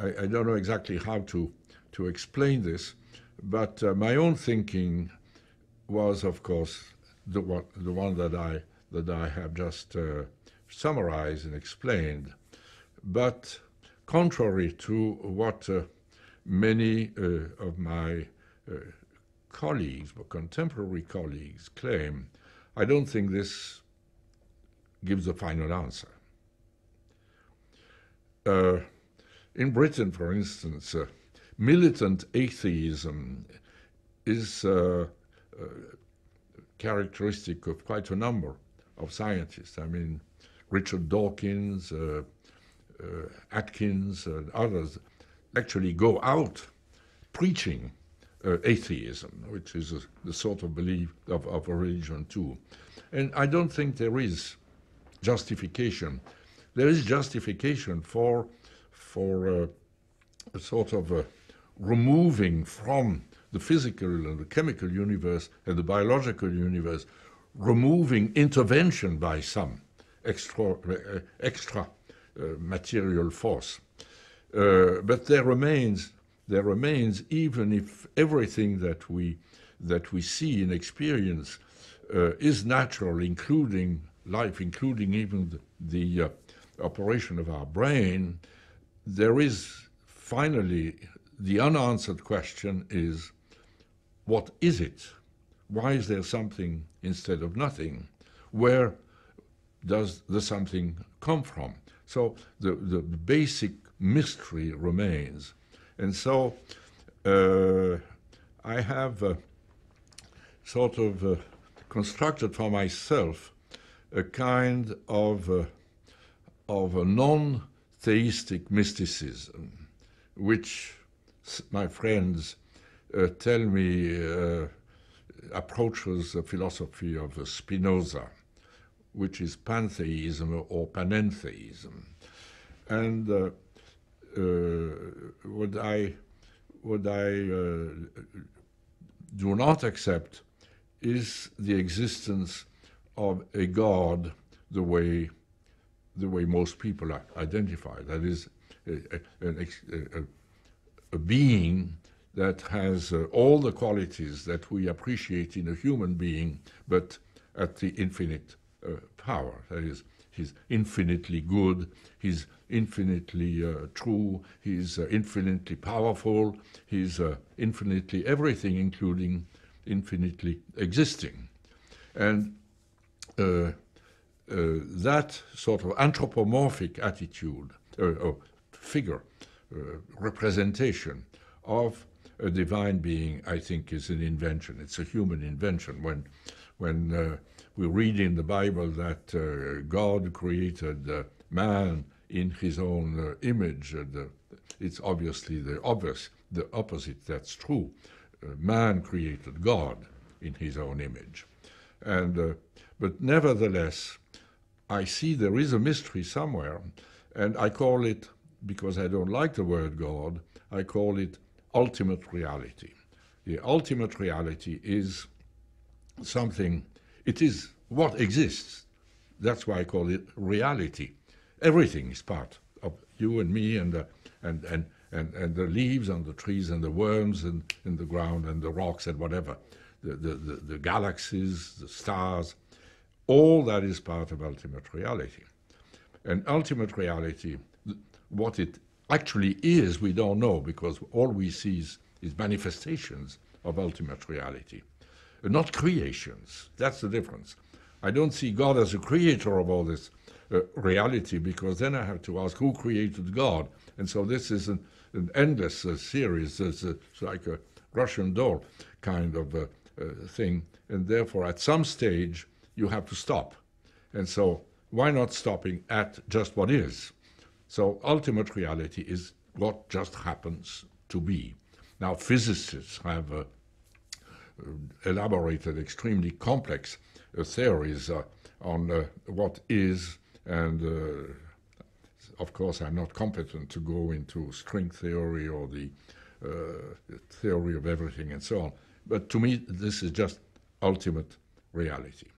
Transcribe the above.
I don't know exactly how to explain this, but my own thinking was, of course, the one that I have just summarized and explained. But contrary to what many of my colleagues, or contemporary colleagues, claim, I don't think this gives a final answer. In Britain, for instance, militant atheism is characteristic of quite a number of scientists. I mean, Richard Dawkins, Atkins, and others actually go out preaching atheism, which is the sort of belief of a religion too. And I don't think there is justification. There is justification for a sort of removing from the physical and the chemical universe and the biological universe, removing intervention by some extra material force. But there remains, even if everything that we see and experience is natural, including life, including even the operation of our brain, there is finally the unanswered question is, what is it? Why is there something instead of nothing? Where does the something come from? So the basic mystery remains. And so I have sort of constructed for myself a kind of a non-theistic mysticism, which my friends tell me approaches the philosophy of Spinoza, which is pantheism or panentheism. And what I do not accept is the existence of a God the way most people identify. That is, a being that has all the qualities that we appreciate in a human being, but at the infinite power. That is, he's infinitely good, he's infinitely true, he's infinitely powerful, he's infinitely everything, including infinitely existing. And that sort of anthropomorphic attitude, or figure, representation of a divine being, I think, is an invention. It's a human invention. When we read in the Bible that God created man in his own image, it's obviously the opposite that's true. Man created God in his own image. And but nevertheless, I see there is a mystery somewhere, and I call it, because I don't like the word God, I call it ultimate reality. The ultimate reality is something, it is what exists. That's why I call it reality. Everything is part of you and me and the leaves and the trees and the worms and in the ground and the rocks and whatever, the galaxies, the stars, all that is part of ultimate reality. And ultimate reality, what it actually is, we don't know, because all we see is manifestations of ultimate reality, not creations. That's the difference. I don't see God as a creator of all this reality, because then I have to ask who created God. And so this is an endless series. It's like a Russian doll kind of thing. And therefore, at some stage, you have to stop. And so why not stopping at just what is? So ultimate reality is what just happens to be. Now, physicists have elaborated extremely complex theories on what is, and of course I'm not competent to go into string theory or the theory of everything and so on. But to me, this is just ultimate reality.